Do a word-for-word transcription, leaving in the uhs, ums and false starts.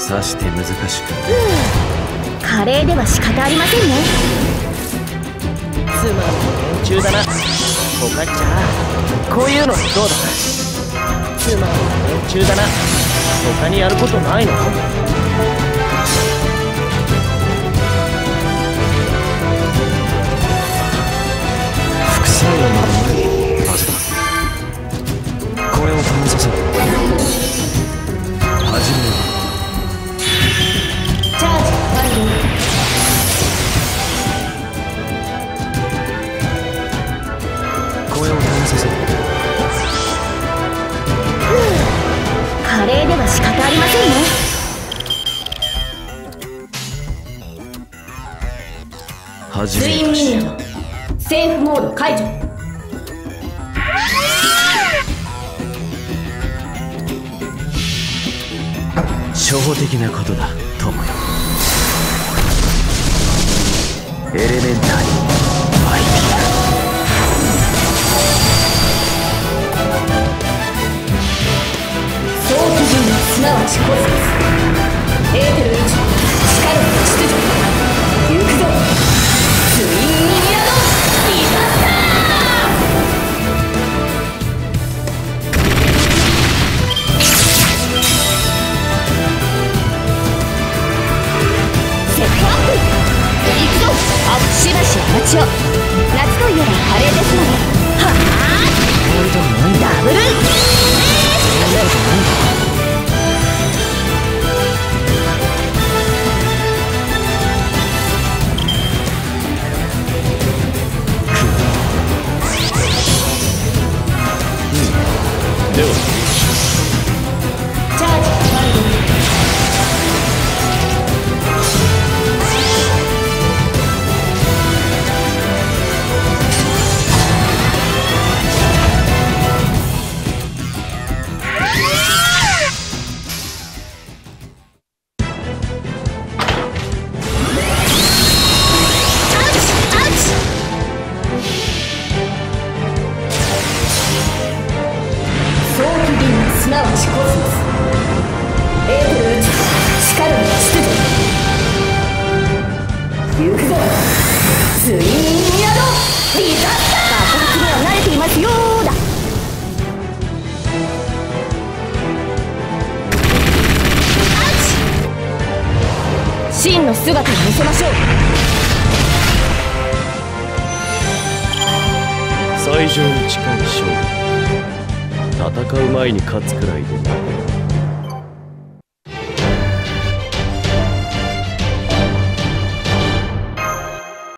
さして難しく、 華麗では仕方ありませんね。 つまんない連中だな。おかっちゃん、こういうのどうだ。つまんない連中だな。他にやることないの？ 副作用などないはずだ。これを試させる。始めよう。 チャージ完了。 これを試させる。 華麗では仕方ありませんね。 始ツインめよう。 ミニアのセーフモード解除。 初歩的なことだ、友よ。エレメンタリーファイティング。 早期順位すなわちコスモスエーテル宇宙力の秩序行くぞ。ツインミニアのディザスター。セットアップ行くぞ。しばしお待ちを。夏といえばカレーですので。はあダブルではチャージ完了。すなわちコスモスエーテル宇宙力の秩序行くぞ。ツインミニアのディザスター。爆発には慣れていますよーだ。真の姿を見せましょう。 最上に近い勝負。戦う前に勝つくらいでな。